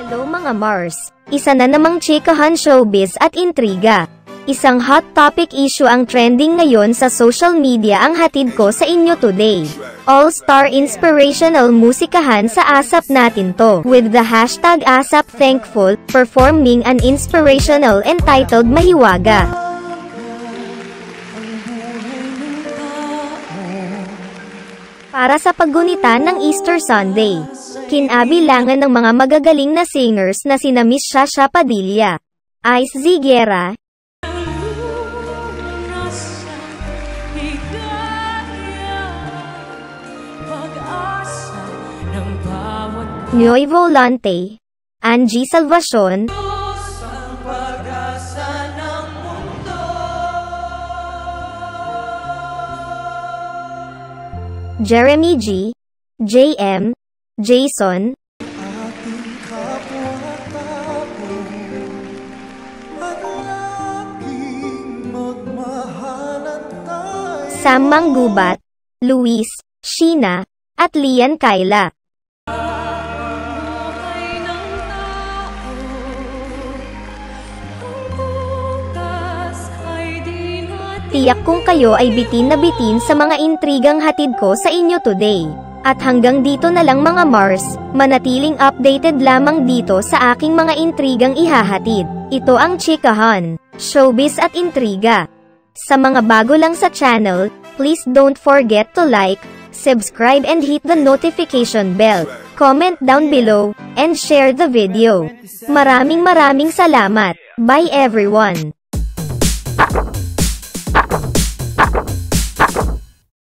Hello mga Mars! Isa na namang chikahan showbiz at intriga. Isang hot topic issue ang trending ngayon sa social media ang hatid ko sa inyo today. All-star Inspirational Musikahan sa ASAP natin to, with the hashtag ASAP Thankful, performing an inspirational entitled MAHIWAGA. Para sa paggunitan ng Easter Sunday, kinabilangan ng mga magagaling na singers na sina Miss Shasha Padilla, Ice Ziguera, Noy Volante, Anji Salvacion, Jeremy G, JM, Jason, Sam Manggubat, Luis, Sheena, at Lian Kayla. Tiyak kung kayo ay bitin na bitin sa mga intrigang hatid ko sa inyo today. At hanggang dito na lang mga Mars, manatiling updated lamang dito sa aking mga intrigang ihahatid. Ito ang chikahan, showbiz at intriga. Sa mga bago lang sa channel, please don't forget to like, subscribe and hit the notification bell, comment down below, and share the video. Maraming salamat. Bye everyone!